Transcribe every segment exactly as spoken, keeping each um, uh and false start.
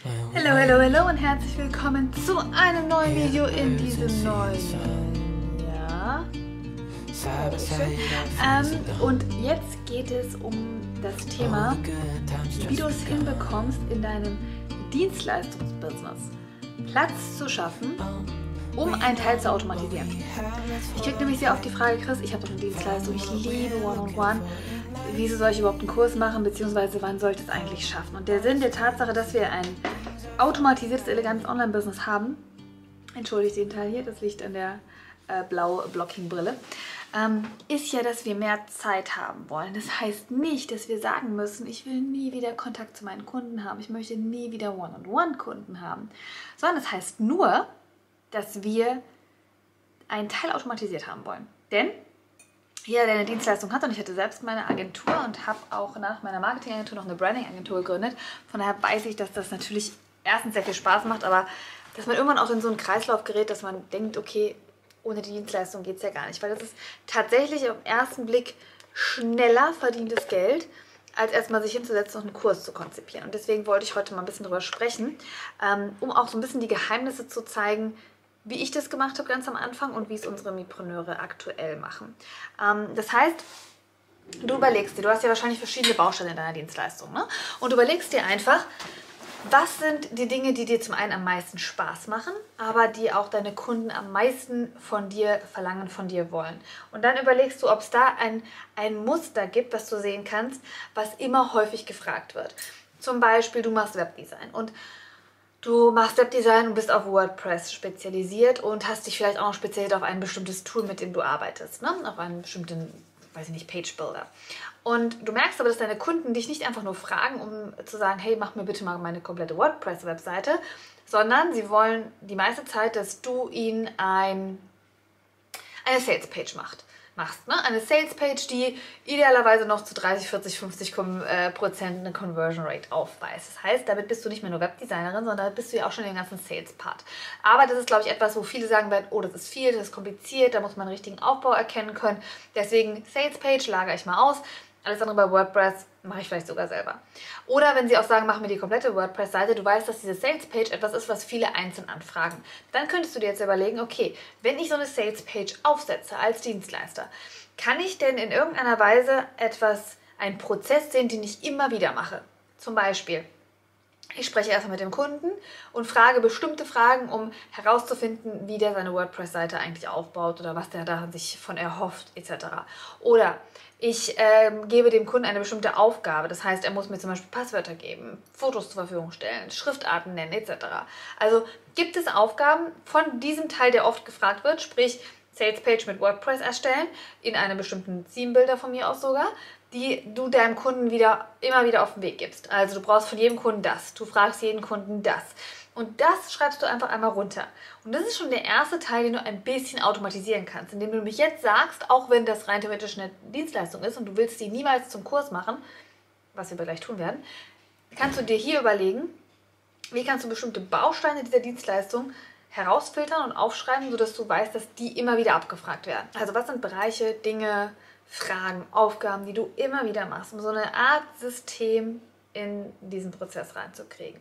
Hallo, hallo, hallo und herzlich willkommen zu einem neuen Video in diesem neuen Jahr. Ähm, und jetzt geht es um das Thema, wie du es hinbekommst, in deinem Dienstleistungsbusiness Platz zu schaffen, um einen Teil zu automatisieren. Ich kriege nämlich sehr oft die Frage, Chris, ich habe doch eine Dienstleistung, ich liebe One-on-One. Wieso soll ich überhaupt einen Kurs machen, beziehungsweise wann soll ich das eigentlich schaffen? Und der Sinn der Tatsache, dass wir ein automatisiertes, elegantes Online-Business haben, entschuldigt den Teil hier, das liegt an der äh, blaue Blocking-Brille, ähm, ist ja, dass wir mehr Zeit haben wollen. Das heißt nicht, dass wir sagen müssen, ich will nie wieder Kontakt zu meinen Kunden haben, ich möchte nie wieder One-on-One-Kunden haben, sondern es heißt nur, dass wir einen Teil automatisiert haben wollen. Denn jeder, der eine Dienstleistung hat, und ich hatte selbst meine Agentur und habe auch nach meiner Marketingagentur noch eine Branding-Agentur gegründet, von daher weiß ich, dass das natürlich erstens sehr viel Spaß macht, aber dass man irgendwann auch in so einen Kreislauf gerät, dass man denkt, okay, ohne die Dienstleistung geht es ja gar nicht, weil das ist tatsächlich auf den ersten Blick schneller verdientes Geld, als erstmal sich hinzusetzen und einen Kurs zu konzipieren. Und deswegen wollte ich heute mal ein bisschen drüber sprechen, ähm, um auch so ein bisschen die Geheimnisse zu zeigen, wie ich das gemacht habe ganz am Anfang und wie es unsere Mipreneure aktuell machen. Ähm, das heißt, du überlegst dir, du hast ja wahrscheinlich verschiedene Bausteine in deiner Dienstleistung, ne? Und du überlegst dir einfach, was sind die Dinge, die dir zum einen am meisten Spaß machen, aber die auch deine Kunden am meisten von dir verlangen, von dir wollen. Und dann überlegst du, ob es da ein, ein Muster gibt, was du sehen kannst, was immer häufig gefragt wird. Zum Beispiel, du machst Webdesign und du machst Webdesign und bist auf WordPress spezialisiert und hast dich vielleicht auch noch spezialisiert auf ein bestimmtes Tool, mit dem du arbeitest, ne? Auf einen bestimmten, weiß ich nicht, Page Builder. Und du merkst aber, dass deine Kunden dich nicht einfach nur fragen, um zu sagen, hey, mach mir bitte mal meine komplette WordPress-Webseite, sondern sie wollen die meiste Zeit, dass du ihnen ein, eine Sales-Page machst. machst. Ne? Eine Sales-Page, die idealerweise noch zu dreißig, vierzig, fünfzig Prozent eine Conversion Rate aufweist. Das heißt, damit bist du nicht mehr nur Webdesignerin, sondern damit bist du ja auch schon den ganzen Sales-Part. Aber das ist, glaube ich, etwas, wo viele sagen werden, oh, das ist viel, das ist kompliziert, da muss man einen richtigen Aufbau erkennen können. Deswegen Sales-Page lagere ich mal aus. Alles andere bei WordPress mache ich vielleicht sogar selber. Oder wenn sie auch sagen, mach mir die komplette WordPress-Seite, du weißt, dass diese Sales-Page etwas ist, was viele einzeln anfragen. Dann könntest du dir jetzt überlegen, okay, wenn ich so eine Sales-Page aufsetze als Dienstleister, kann ich denn in irgendeiner Weise etwas, einen Prozess sehen, den ich immer wieder mache? Zum Beispiel, ich spreche erstmal mit dem Kunden und frage bestimmte Fragen, um herauszufinden, wie der seine WordPress-Seite eigentlich aufbaut oder was der da sich von erhofft et cetera. Oder ich ähm, gebe dem Kunden eine bestimmte Aufgabe. Das heißt, er muss mir zum Beispiel Passwörter geben, Fotos zur Verfügung stellen, Schriftarten nennen et cetera. Also gibt es Aufgaben von diesem Teil, der oft gefragt wird, sprich Salespage mit WordPress erstellen, in einem bestimmten Theme-Builder von mir aus sogar, die du deinem Kunden wieder, immer wieder auf den Weg gibst. Also du brauchst von jedem Kunden das, du fragst jeden Kunden das. Und das schreibst du einfach einmal runter. Und das ist schon der erste Teil, den du ein bisschen automatisieren kannst, indem du mich jetzt sagst, auch wenn das rein theoretisch eine Dienstleistung ist und du willst die niemals zum Kurs machen, was wir gleich tun werden, kannst du dir hier überlegen, wie kannst du bestimmte Bausteine dieser Dienstleistung herausfiltern und aufschreiben, sodass du weißt, dass die immer wieder abgefragt werden. Also was sind Bereiche, Dinge, Fragen, Aufgaben, die du immer wieder machst, um so eine Art System in diesen Prozess reinzukriegen.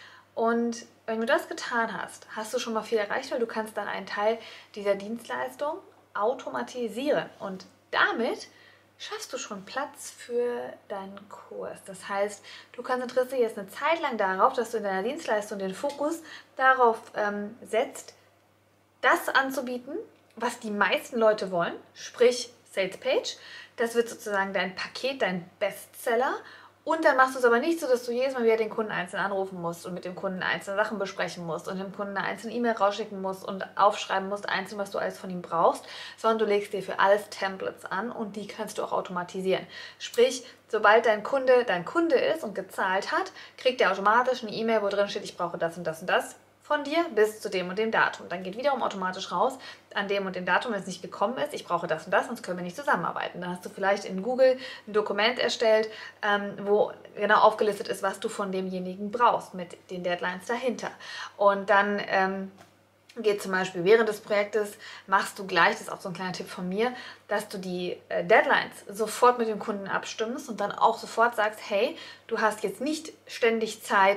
Und wenn du das getan hast, hast du schon mal viel erreicht, weil du kannst dann einen Teil dieser Dienstleistung automatisieren. Und damit schaffst du schon Platz für deinen Kurs. Das heißt, du konzentrierst dich jetzt eine Zeit lang darauf, dass du in deiner Dienstleistung den Fokus darauf ähm, setzt, das anzubieten, was die meisten Leute wollen, sprich Salespage. Das wird sozusagen dein Paket, dein Bestseller. Und dann machst du es aber nicht so, dass du jedes Mal wieder den Kunden einzeln anrufen musst und mit dem Kunden einzelne Sachen besprechen musst und dem Kunden eine einzelne E-Mail rausschicken musst und aufschreiben musst, einzeln, was du alles von ihm brauchst, sondern du legst dir für alles Templates an und die kannst du auch automatisieren. Sprich, sobald dein Kunde dein Kunde ist und gezahlt hat, kriegt er automatisch eine E-Mail, wo drin steht, ich brauche das und das und das von dir bis zu dem und dem Datum. Dann geht wiederum automatisch raus, an dem und dem Datum, wenn es nicht gekommen ist, ich brauche das und das, sonst können wir nicht zusammenarbeiten. Dann hast du vielleicht in Google ein Dokument erstellt, ähm, wo genau aufgelistet ist, was du von demjenigen brauchst, mit den Deadlines dahinter. Und dann ähm, geht zum Beispiel während des Projektes, machst du gleich, das ist auch so ein kleiner Tipp von mir, dass du die äh, Deadlines sofort mit dem Kunden abstimmst und dann auch sofort sagst, hey, du hast jetzt nicht ständig Zeit,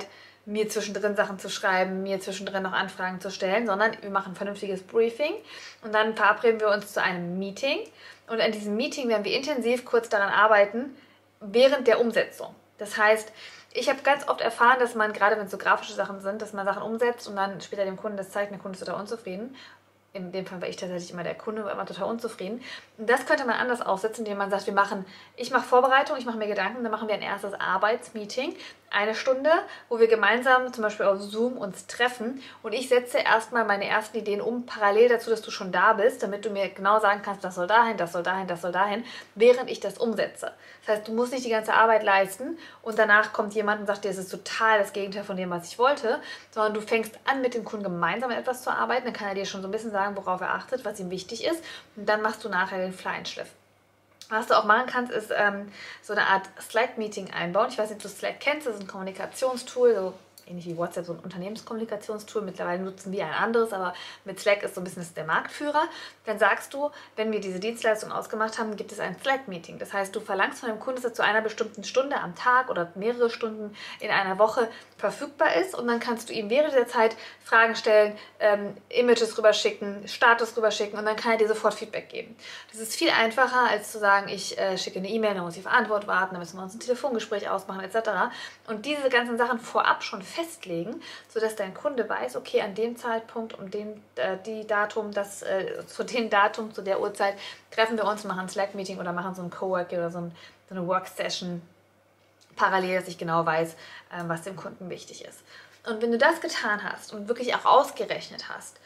mir zwischendrin Sachen zu schreiben, mir zwischendrin noch Anfragen zu stellen, sondern wir machen ein vernünftiges Briefing und dann verabreden wir uns zu einem Meeting und in diesem Meeting werden wir intensiv kurz daran arbeiten, während der Umsetzung. Das heißt, ich habe ganz oft erfahren, dass man, gerade wenn es so grafische Sachen sind, dass man Sachen umsetzt und dann später dem Kunden das zeigt, der Kunde ist total unzufrieden. In dem Fall war ich tatsächlich immer der Kunde, war immer total unzufrieden. Und das könnte man anders aufsetzen, indem man sagt, wir machen, ich mache Vorbereitung, ich mache mir Gedanken, dann machen wir ein erstes Arbeitsmeeting, eine Stunde, wo wir gemeinsam zum Beispiel auf Zoom uns treffen und ich setze erstmal meine ersten Ideen um, parallel dazu, dass du schon da bist, damit du mir genau sagen kannst, das soll dahin, das soll dahin, das soll dahin, während ich das umsetze. Das heißt, du musst nicht die ganze Arbeit leisten und danach kommt jemand und sagt dir, das ist total das Gegenteil von dem, was ich wollte, sondern du fängst an, mit dem Kunden gemeinsam etwas zu arbeiten, dann kann er dir schon so ein bisschen sagen, worauf er achtet, was ihm wichtig ist und dann machst du nachher den Feinschliff. Was du auch machen kannst, ist ähm, so eine Art Slack-Meeting einbauen. Ich weiß nicht, ob du Slack kennst, das ist ein Kommunikationstool, so ähnlich wie WhatsApp, so ein Unternehmenskommunikationstool. Mittlerweile nutzen wir ein anderes, aber mit Slack ist so ein bisschen das der Marktführer. Dann sagst du, wenn wir diese Dienstleistung ausgemacht haben, gibt es ein Slack-Meeting. Das heißt, du verlangst von dem Kunden, dass er zu einer bestimmten Stunde am Tag oder mehrere Stunden in einer Woche verfügbar ist und dann kannst du ihm während der Zeit Fragen stellen, ähm, Images rüberschicken, Status rüberschicken und dann kann er dir sofort Feedback geben. Das ist viel einfacher, als zu sagen, ich äh, schicke eine E-Mail, dann muss ich auf Antwort warten, dann müssen wir uns ein Telefongespräch ausmachen et cetera. Und diese ganzen Sachen vorab schon festlegen, sodass dein Kunde weiß, okay, an dem Zeitpunkt, um den, äh, die Datum, das, äh, zu dem Datum, zu der Uhrzeit treffen wir uns, machen ein Slack-Meeting oder machen so ein Coworking oder so, ein, so eine Worksession parallel, dass ich genau weiß, äh, was dem Kunden wichtig ist. Und wenn du das getan hast und wirklich auch ausgerechnet hast,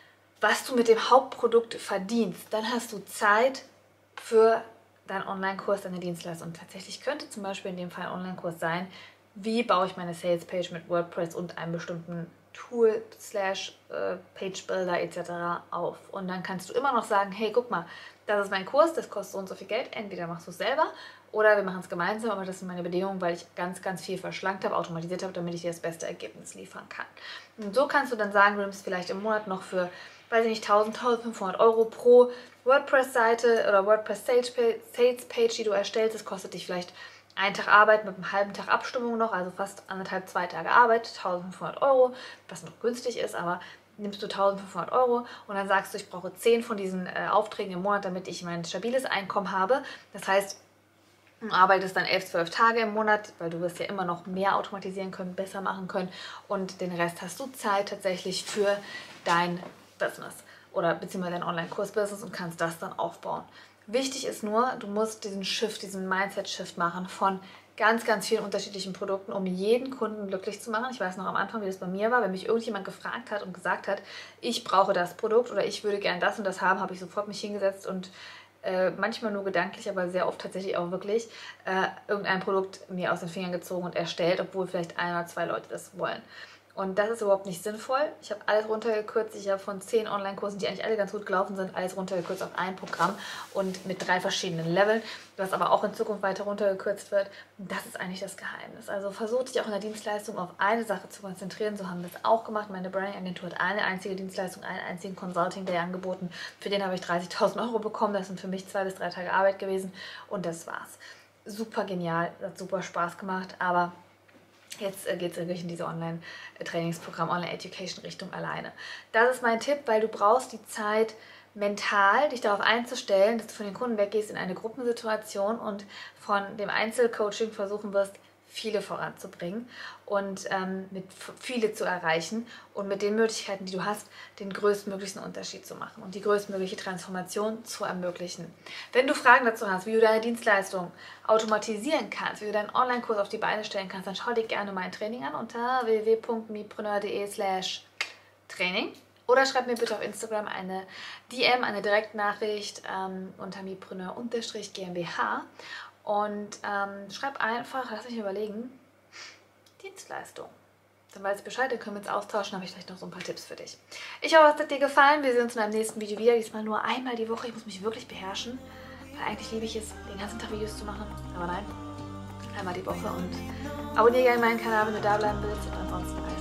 was du mit dem Hauptprodukt verdienst, dann hast du Zeit für deinen Online-Kurs, deine Dienstleistung. Und tatsächlich könnte zum Beispiel in dem Fall ein Online-Kurs sein, wie baue ich meine Sales-Page mit WordPress und einem bestimmten Tool slash Page Builder et cetera auf. Und dann kannst du immer noch sagen, hey, guck mal, das ist mein Kurs, das kostet so und so viel Geld. Entweder machst du es selber oder wir machen es gemeinsam, aber das sind meine Bedingungen, weil ich ganz, ganz viel verschlankt habe, automatisiert habe, damit ich dir das beste Ergebnis liefern kann. Und so kannst du dann sagen, du nimmst vielleicht im Monat noch für, weiß ich nicht, tausend, tausendfünfhundert Euro pro WordPress-Seite oder WordPress-Sales-Page, die du erstellst. Das kostet dich vielleicht einen Tag Arbeit mit einem halben Tag Abstimmung noch, also fast anderthalb, zwei Tage Arbeit, tausendfünfhundert Euro, was noch günstig ist, aber nimmst du tausendfünfhundert Euro und dann sagst du, ich brauche zehn von diesen äh, Aufträgen im Monat, damit ich mein stabiles Einkommen habe. Das heißt, du arbeitest dann elf, zwölf Tage im Monat, weil du wirst ja immer noch mehr automatisieren können, besser machen können und den Rest hast du Zeit tatsächlich für dein Business oder beziehungsweise dein Online-Kurs-Business und kannst das dann aufbauen. Wichtig ist nur, du musst diesen Shift, diesen Mindset-Shift machen von ganz, ganz vielen unterschiedlichen Produkten, um jeden Kunden glücklich zu machen. Ich weiß noch am Anfang, wie das bei mir war, wenn mich irgendjemand gefragt hat und gesagt hat, ich brauche das Produkt oder ich würde gern das und das haben, habe ich sofort mich hingesetzt und äh, manchmal nur gedanklich, aber sehr oft tatsächlich auch wirklich äh, irgendein Produkt mir aus den Fingern gezogen und erstellt, obwohl vielleicht ein oder zwei Leute das wollen. Und das ist überhaupt nicht sinnvoll. Ich habe alles runtergekürzt. Ich habe von zehn Online-Kursen, die eigentlich alle ganz gut gelaufen sind, alles runtergekürzt auf ein Programm und mit drei verschiedenen Leveln, was aber auch in Zukunft weiter runtergekürzt wird. Und das ist eigentlich das Geheimnis. Also versuch dich auch in der Dienstleistung auf eine Sache zu konzentrieren. So haben wir es auch gemacht. Meine Branding-Agentur hat eine einzige Dienstleistung, einen einzigen Consulting Day angeboten. Für den habe ich dreißigtausend Euro bekommen. Das sind für mich zwei bis drei Tage Arbeit gewesen. Und das war's. Super genial, hat super Spaß gemacht, aber jetzt äh, geht es wirklich in diese Online-Trainingsprogramm, Online-Education-Richtung alleine. Das ist mein Tipp, weil du brauchst die Zeit mental, dich darauf einzustellen, dass du von den Kunden weggehst in eine Gruppensituation und von dem Einzelcoaching versuchen wirst, viele voranzubringen und ähm, mit viele zu erreichen und mit den Möglichkeiten, die du hast, den größtmöglichen Unterschied zu machen und die größtmögliche Transformation zu ermöglichen. Wenn du Fragen dazu hast, wie du deine Dienstleistung automatisieren kannst, wie du deinen Online-Kurs auf die Beine stellen kannst, dann schau dir gerne mein Training an unter w w w punkt mipreneur punkt de slash training oder schreib mir bitte auf Instagram eine D M, eine Direktnachricht ähm, unter mipreneur Bindestrich GmbH. Und ähm, schreib einfach, lass mich überlegen, Dienstleistung. Dann weiß ich Bescheid, dann können wir uns austauschen, habe ich vielleicht noch so ein paar Tipps für dich. Ich hoffe, es hat dir gefallen. Wir sehen uns in einem nächsten Video wieder. Diesmal nur einmal die Woche. Ich muss mich wirklich beherrschen, weil eigentlich liebe ich es, den ganzen Tag Videos zu machen. Aber nein, einmal die Woche. Und abonniere gerne meinen Kanal, wenn du da bleiben willst. Und ansonsten